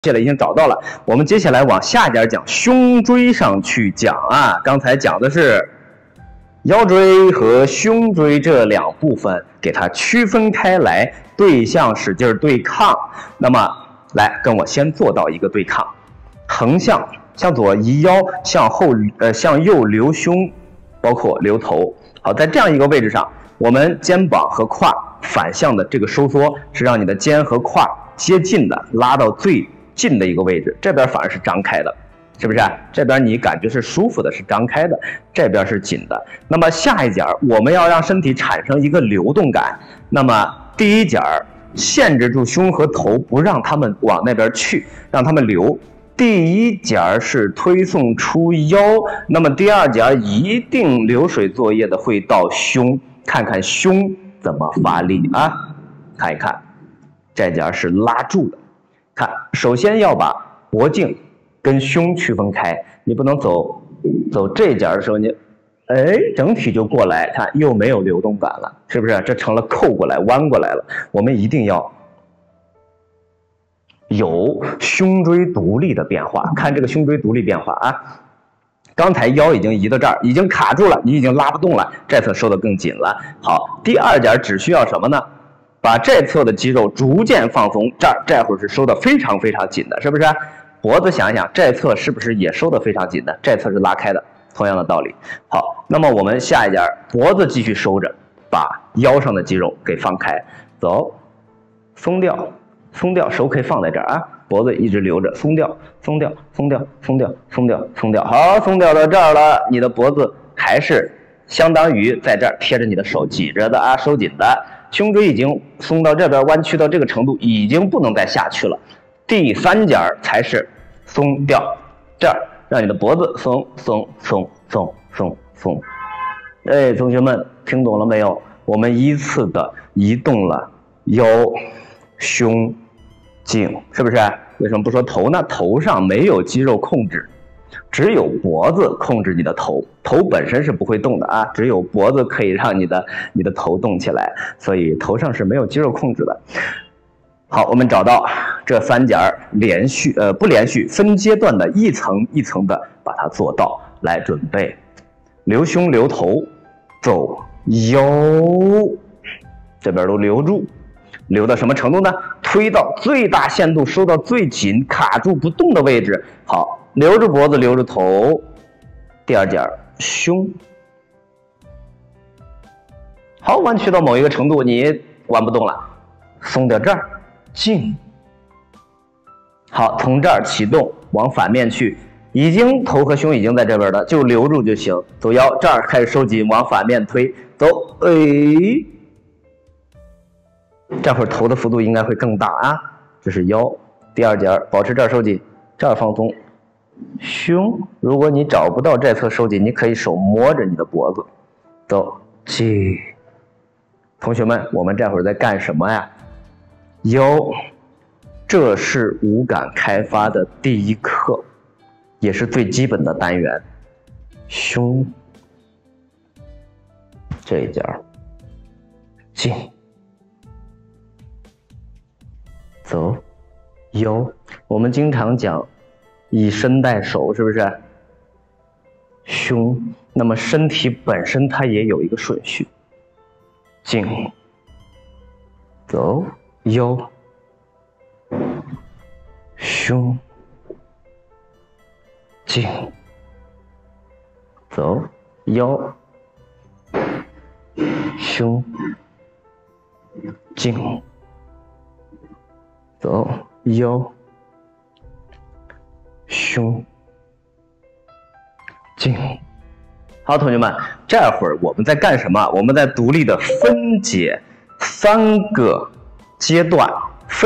现在已经找到了，我们接下来往下一点讲胸椎上去讲啊。刚才讲的是腰椎和胸椎这两部分，给它区分开来，对象使劲对抗。那么，来跟我先做到一个对抗，横向向左移腰，向右留胸，包括留头。好，在这样一个位置上，我们肩膀和胯反向的这个收缩，是让你的肩和胯接近的，拉到最近的一个位置，这边反而是张开的，是不是？这边你感觉是舒服的，是张开的，这边是紧的。那么下一节我们要让身体产生一个流动感。那么第一节限制住胸和头，不让他们往那边去，让他们流。第一节是推送出腰，那么第二节一定流水作业的会到胸，看看胸怎么发力啊？看一看，这节是拉住的。看，首先要把脖颈跟胸区分开，你不能走这节的时候，你整体就过来，看又没有流动感了，是不是？这成了扣过来、弯过来了。我们一定要有胸椎独立的变化，看这个胸椎独立变化啊。刚才腰已经移到这儿，已经卡住了，你已经拉不动了，这侧收得更紧了。好，第二节只需要什么呢？把这侧的肌肉逐渐放松，这会儿是收的非常非常紧的，是不是？脖子想一想，这侧是不是也收的非常紧的？这侧是拉开的，同样的道理。好，那么我们下一节脖子继续收着，把腰上的肌肉给放开，走，松掉，松掉，手可以放在这儿啊，脖子一直留着，松掉，松掉，松掉，松掉，松掉，松掉，好，松掉到这儿了，你的脖子还是相当于在这儿贴着你的手挤着的啊，收紧的。胸椎已经松到这边，弯曲到这个程度，已经不能再下去了。第三节才是松掉，这儿让你的脖子松松松松松松。哎，同学们听懂了没有？我们依次的移动了腰、胸、颈，是不是？为什么不说头呢？头上没有肌肉控制。只有脖子控制你的头，头本身是不会动的啊，只有脖子可以让你的头动起来，所以头上是没有肌肉控制的。好，我们找到这三节不连续，分阶段的一层一层的把它做到。来，准备留胸留头，走腰，这边都留住，留到什么程度呢？推到最大限度，收到最紧，卡住不动的位置。好。留着脖子，留着头，第二节胸，好，弯曲到某一个程度，你弯不动了，松掉这儿，静，好，从这儿启动，往反面去，已经头和胸已经在这边了，就留住就行，走腰，这儿开始收紧，往反面推，走，这会儿头的幅度应该会更大啊，这是腰，第二节保持这儿收紧，这儿放松。胸，如果你找不到这侧收紧，你可以手摸着你的脖子，走，起。同学们，我们这会儿在干什么呀？腰，这是五感开发的第一课，也是最基本的单元。胸，这一节静，走，腰。我们经常讲。以身带手，是不是？胸，那么身体本身它也有一个顺序，静，走，腰，胸，静，走，腰，胸，静，走，腰。胸，静。好，同学们，这会儿我们在干什么？我们在独立的分解3个阶段